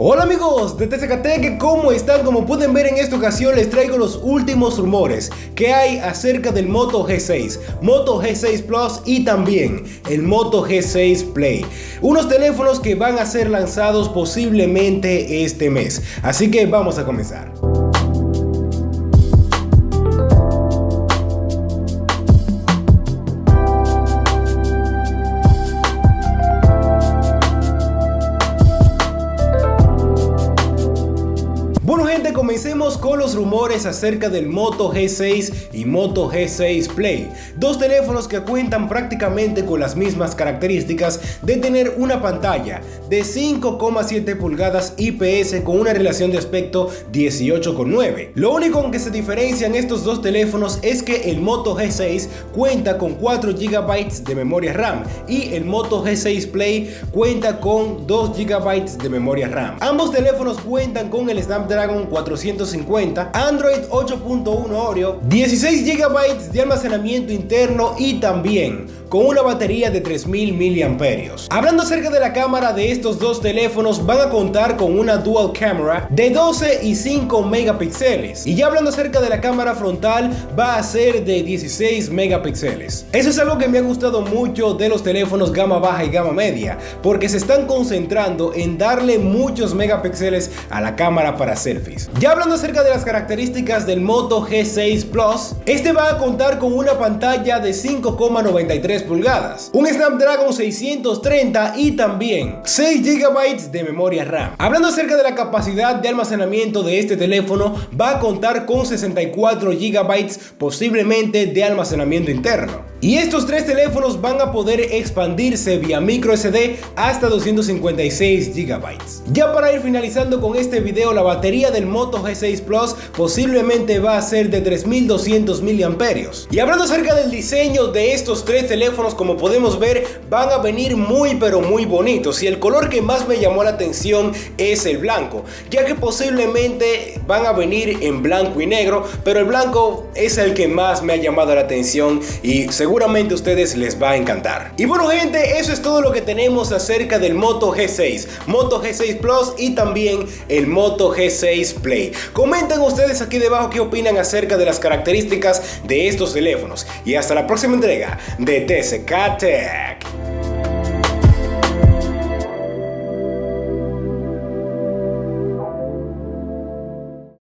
Hola amigos de TCK Tech, ¿cómo están? Como pueden ver, en esta ocasión les traigo los últimos rumores que hay acerca del Moto G6, Moto G6 Plus y también el Moto G6 Play. Unos teléfonos que van a ser lanzados posiblemente este mes. Así que vamos a comenzar. Bueno gente, comencemos con los rumores acerca del Moto G6 y Moto G6 Play, dos teléfonos que cuentan prácticamente con las mismas características de tener una pantalla de 5,7 pulgadas IPS con una relación de aspecto 18:9. Lo único en que se diferencian estos dos teléfonos es que el Moto G6 cuenta con 4 GB de memoria RAM y el Moto G6 Play cuenta con 2 GB de memoria RAM. Ambos teléfonos cuentan con el Snapdragon 450, Android 8.1 Oreo, 16 GB de almacenamiento interno y también con una batería de 3000 mAh. Hablando acerca de la cámara de estos dos teléfonos, van a contar con una dual camera de 12 y 5 megapíxeles. Y ya hablando acerca de la cámara frontal, va a ser de 16 megapíxeles. Eso es algo que me ha gustado mucho de los teléfonos gama baja y gama media, porque se están concentrando en darle muchos megapíxeles a la cámara para selfies. Ya hablando acerca de las características del Moto G6 Plus, este va a contar con una pantalla de 5,93 pulgadas, un Snapdragon 630 y también 6 GB de memoria RAM. Hablando acerca de la capacidad de almacenamiento de este teléfono, va a contar con 64 GB posiblemente de almacenamiento interno. Y estos tres teléfonos van a poder expandirse vía micro SD hasta 256 GB. Ya para ir finalizando con este video, la batería del Moto G6 Plus posiblemente va a ser de 3200 mAh. Y hablando acerca del diseño de estos tres teléfonos, como podemos ver, van a venir muy bonitos, y el color que más me llamó la atención es el blanco, ya que posiblemente van a venir en blanco y negro, pero el blanco es el que más me ha llamado la atención y seguramente a ustedes les va a encantar. Y bueno gente, eso es todo lo que tenemos acerca del Moto G6, Moto G6 Plus y también el Moto G6 Play. Comenten ustedes aquí debajo qué opinan acerca de las características de estos teléfonos, y hasta la próxima entrega de TCK Tech.